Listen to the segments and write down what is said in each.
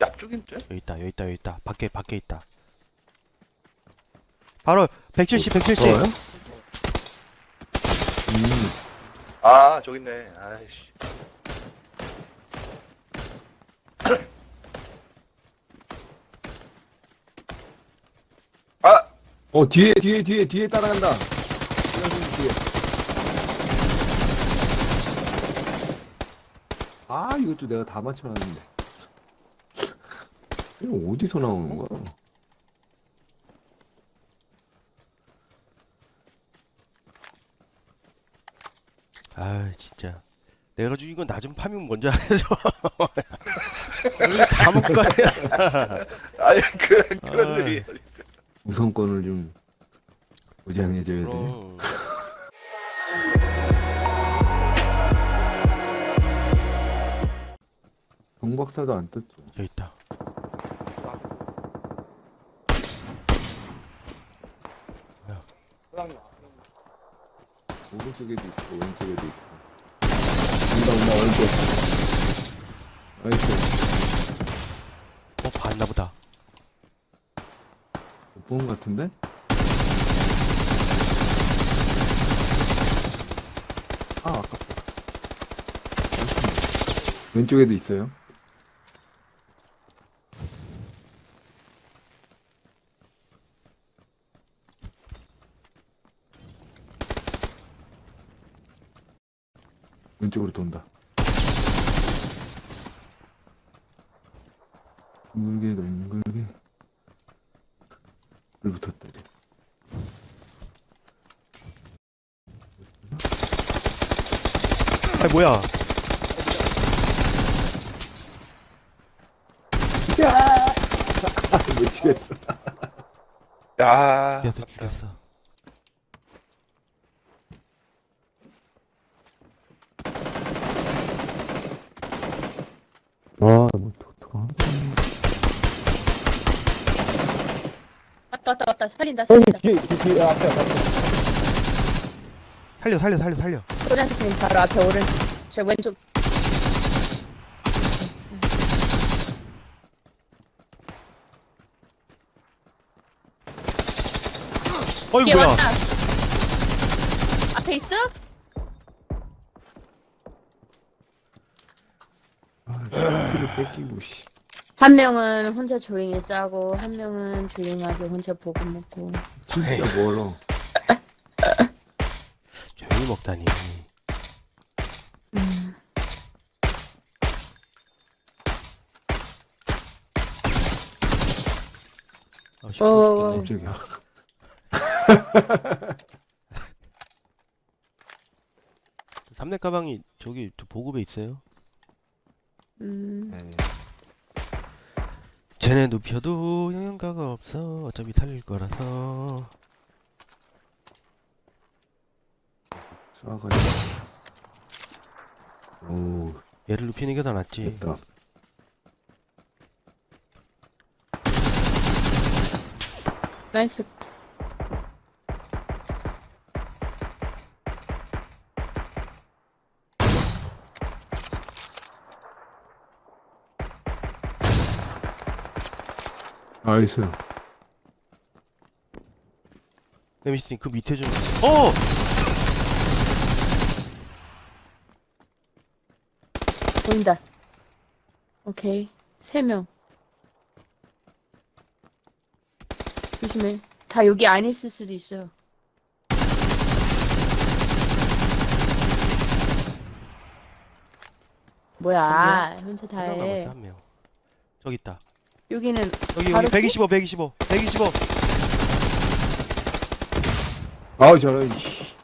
앞쪽인데? 여기 있다, 여기 있다, 여기 있다. 밖에 있다. 바로 170, 170. 더워요? 아, 저기 있네. 아이씨. 아! 뒤에 따라간다. 뒤에. 아, 이것도 내가 다 맞춰놨는데. 이거 어디서 나오는 거야? 아, 진짜. 내가 죽인 건 나 좀 파밍 먼저 해줘. 다 먹고 가야. 아니, 그런 일이 어디 있어. 우선권을 좀 보장해줘야 돼. 그럼. 정박사도 안 떴죠. 여기 있다. 오른쪽에도 있고 왼쪽에도 있고. 온다 왼쪽. 나이스. 봤나 보다. 못 본 것 같은데? 아, 아깝다. 왼쪽에도 있어요. 왼쪽으로 돈다. 둥글게 불 붙었다 이제. 아, 뭐야. 야! 못 치겠어. 야. 죽였어. 와, 뭐, 독특한. 왔다. 살린다. 여기 뒤에, 앞에. 살려. 소장님 바로 앞에 오른. 제 왼쪽. 어이, 뒤에 뭐야. 왔다. 앞에 있어? 피를 뺏기고 씨. 한 명은 혼자 조용히 싸고 한 명은 조용하게 혼자 보고 먹고. 진짜 멀어. 조용히 먹다니. 아, 시끄럽네. 깜짝이야. 삼렙 가방이 저기 저 보급에 있어요. 네. 쟤네 눕혀도 영향가가 없어. 어차피 살릴 거라서. 쏴가지고. 오, 얘를 눕히는 게 더 낫지. 됐다. 나이스. 나이스. 에미스님 그 밑에 좀. 어! 보인다. 오케이. 3명. 조심해. 다 여기 안 있을 수도 있어요. 뭐야, 혼자 다 한 명 해. 남았어, 한 명. 저기 있다. 여기는 여기 바로 125. 아우, 저런, 씨.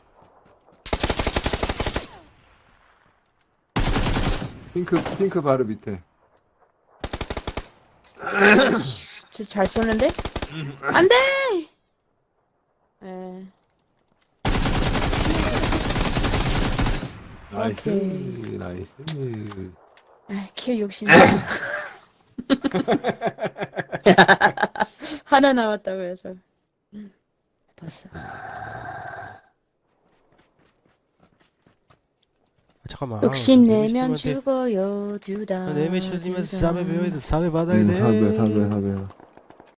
핑크 바로 밑에. 저 잘 쏘는데? 안 돼! 에, 나이스. 오케이. 나이스. 키워 욕심. 하나 남았다고 해서. 봤어. 잠깐만. 욕심내면 죽어요 두다 내매 실리면 두다. 싸배 배워야 돼. 싸배 받아야 돼. 사배.